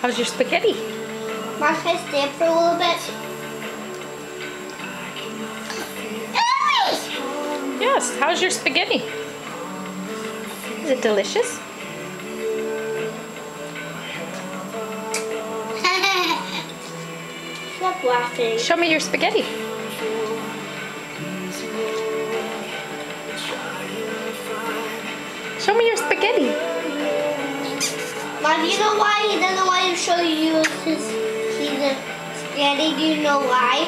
How's your spaghetti? Mom, can I stay up for a little bit? Yes, how's your spaghetti? Is it delicious? Stop laughing. Show me your spaghetti. Show me your spaghetti. Mom, you know why he doesn't want to show you his spaghetti? Do you know why?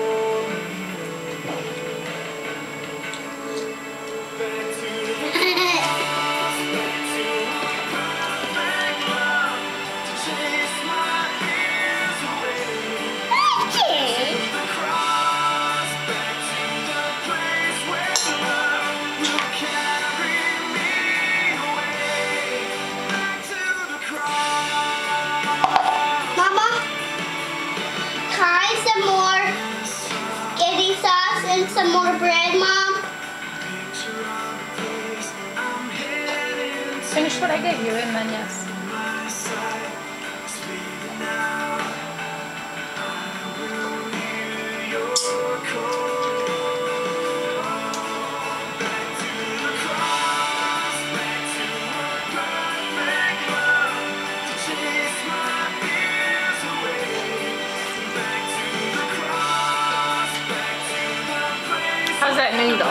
And some more bread, Mom. Finish what I gave you and then yes. How's that noodle?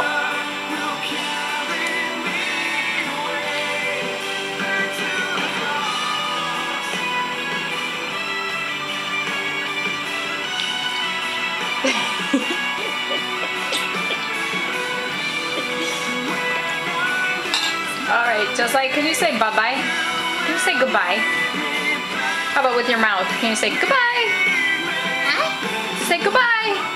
Alright, Josiah, can you say bye-bye? Can you say goodbye? How about with your mouth? Can you say goodbye? Huh? Say goodbye.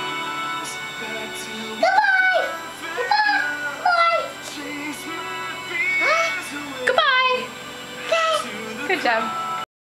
Good job.